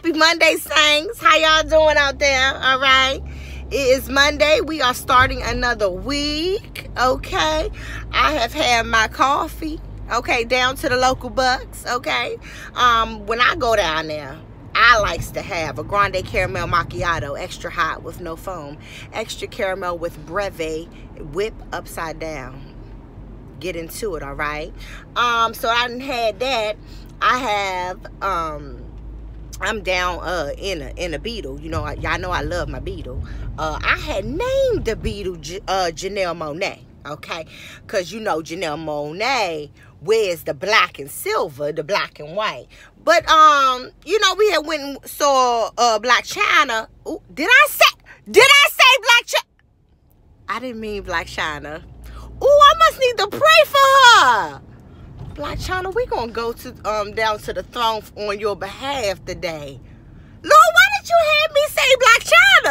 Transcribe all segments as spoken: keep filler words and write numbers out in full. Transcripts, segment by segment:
Happy Monday, Saints. How y'all doing out there? All right. It is Monday. We are starting another week. Okay. I have had my coffee. Okay. Down to the local Bucks. Okay. Um, when I go down there, I likes to have a grande caramel macchiato, extra hot with no foam, extra caramel with breve, whip upside down. Get into it, all right? Um, so I done had that. I have, um, I'm down uh in a in a Beetle. You know, y'all know I love my Beetle. Uh, I had named the Beetle uh Janelle Monáe, okay? Cause you know Janelle Monáe wears the black and silver, the black and white. But um, you know, we had went and saw uh Blac Chyna. Ooh, did I say? Did I say Blac Chyna? I didn't mean Blac Chyna. Ooh, I must need to pray for her. Blac Chyna, we gonna go to um down to the throne on your behalf today. Lord, why did you have me say Blac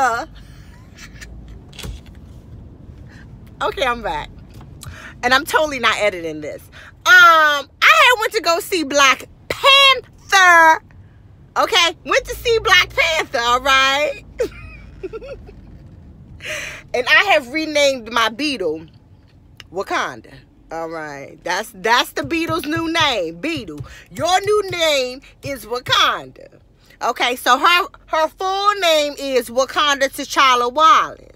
Chyna? Okay, I'm back. And I'm totally not editing this. Um, I had went to go see Black Panther. Okay, went to see Black Panther, all right? And I have renamed my Beetle Wakanda. All right, that's that's the Beetle's new name, Beetle. Your new name is Wakanda. Okay, so her her full name is Wakanda T'Challa Wallace.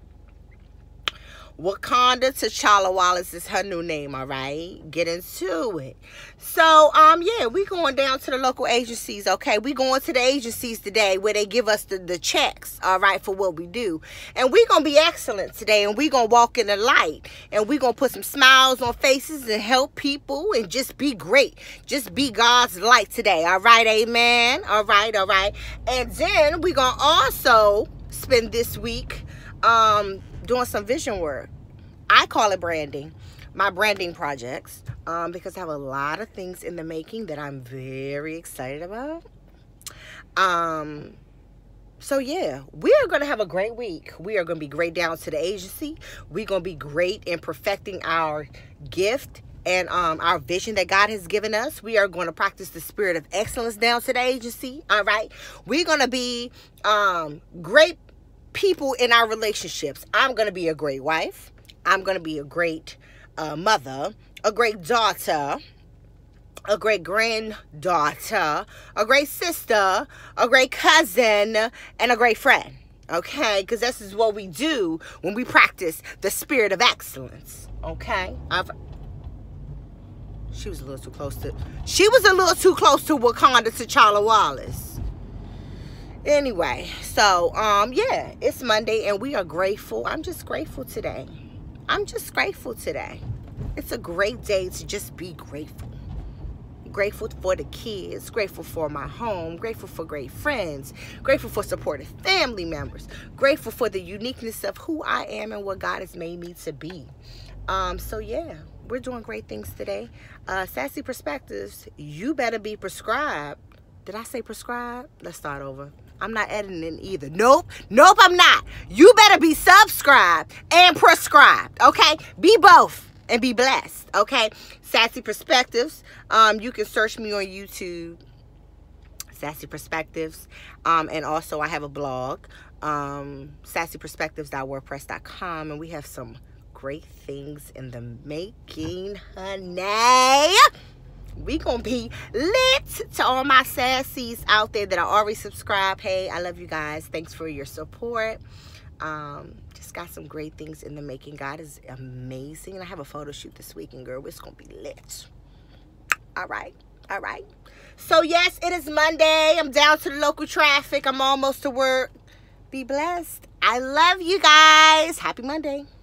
Wakanda T'Challa Wallace is her new name, all right? Get into it. So, um, yeah, we going down to the local agencies, okay? We going to the agencies today where they give us the, the checks, all right, for what we do. And we going to be excellent today, and we going to walk in the light, and we going to put some smiles on faces and help people and just be great. Just be God's light today, all right? Amen? All right, all right. And then we going to also spend this week, um, doing some vision work. I call it branding, my branding projects, um, because I have a lot of things in the making that I'm very excited about. Um, so yeah, we are going to have a great week. We are going to be great down to the agency. We're going to be great in perfecting our gift and um, our vision that God has given us. We are going to practice the spirit of excellence down to the agency. All right. We're going to be um, great people in our relationships. I'm going to be a great wife. I'm going to be a great uh, mother, a great daughter, a great granddaughter, a great sister, a great cousin, and a great friend. Okay? Because this is what we do when we practice the spirit of excellence. Okay? I've, she was a little too close to, she was a little too close to Wakanda T'Challa Wallace. Anyway, so, um, yeah, it's Monday and we are grateful. I'm just grateful today. I'm just grateful today. It's a great day to just be grateful. Grateful for the kids, grateful for my home, grateful for great friends, grateful for supportive family members, grateful for the uniqueness of who I am and what God has made me to be. Um, so, yeah, we're doing great things today. Uh, Sassy Perspectives, you better be prescribed. Did I say prescribed? Let's start over. I'm not editing either. Nope. Nope, I'm not. You better be subscribed and prescribed, okay? Be both and be blessed, okay? Sassy Perspectives. Um, you can search me on YouTube, Sassy Perspectives. Um, and also I have a blog, um, sassy perspectives dot wordpress dot com. And we have some great things in the making, honey. We gonna be lit. To all my sassies out there that are already subscribed, hey, I love you guys. Thanks for your support. Um, just got some great things in the making. God is amazing. And I have a photo shoot this weekend, girl. It's gonna be lit. All right, all right. So yes, it is Monday. I'm down to the local traffic. I'm almost to work. Be blessed. I love you guys. Happy Monday.